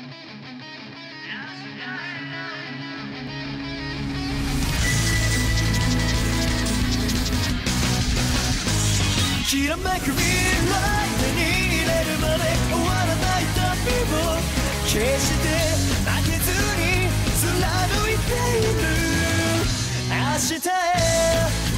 きらめく未来手に入れるまで終わらない旅を決して負けずに貫いている明日へ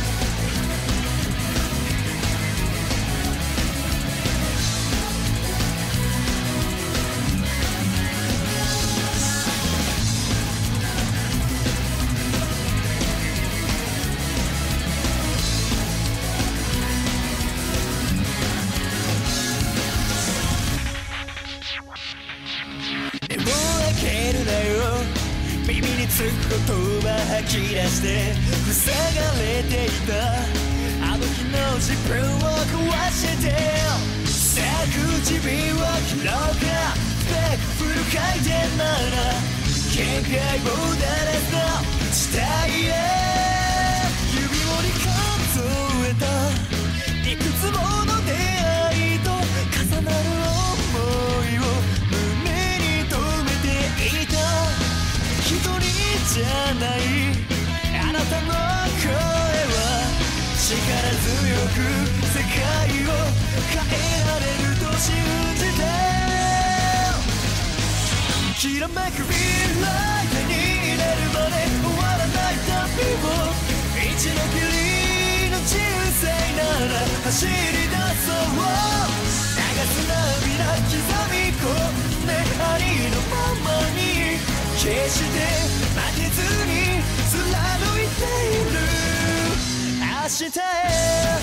耳につく言葉吐き出して塞がれていたあの日の自分を壊してさあ唇は切ろうかフェイクフル回転なら限界をだれた地帯へ指折り数えたいくつもの出会いと重なる想いを胸に留めていた一人じゃないあなたの声は力強く世界を変えられると信じてきらめく未来手に入れるまで終わらない旅を一度きりの人生なら走り出そう流す涙刻み込んでありのままに決して負けずに貫いている明日へ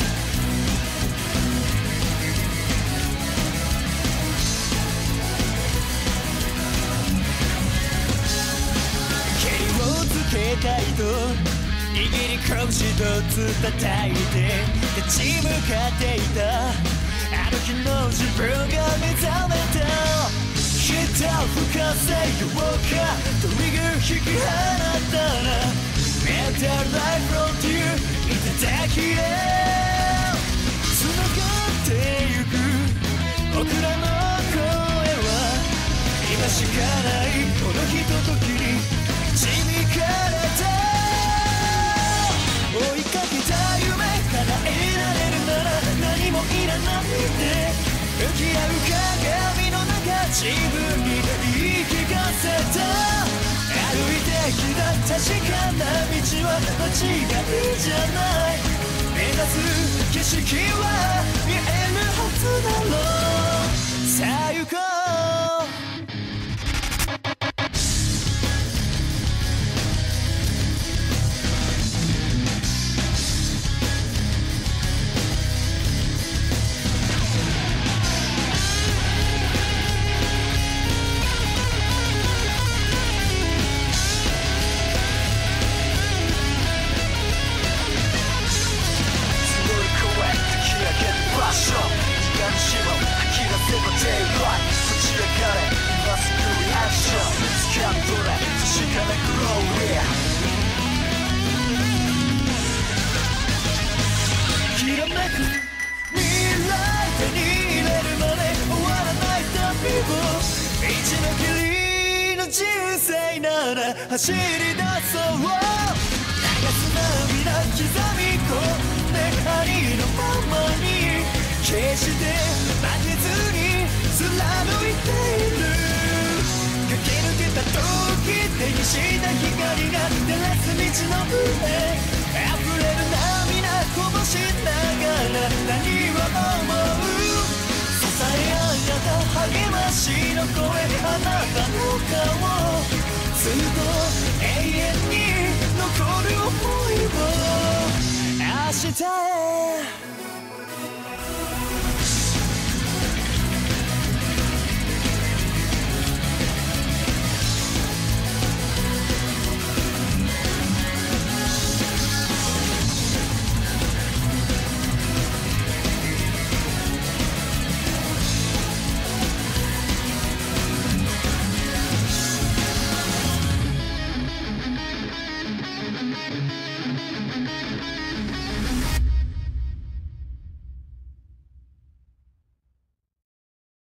蹴りをつけたいと握り拳一つ叩いて立ち向かっていたあの日の自分が目覚めたヒット吹かせようかトリガー引き放ったらメタルライフロンティー頂きへ繋がってゆく僕らの声は今しかないこのひとときに導かれた追いかけた夢叶えられるなら何もいらないで向き合う鏡の中自分に言い聞かせた歩いてきた確かな道は間違いじゃない目指す景色は見えるはずだろうさあ行こうきらめく未来手に入れるまで終わらない旅を一度きりの人生なら走り出そう流す涙刻み込んでありのままに決して負けずに貫いている駆け抜けた時手にした光が照らす道の上溢れる涙こぼしながら何を思う支え合った励ましの声あなたの顔ずっと永遠に残る想いを明日へ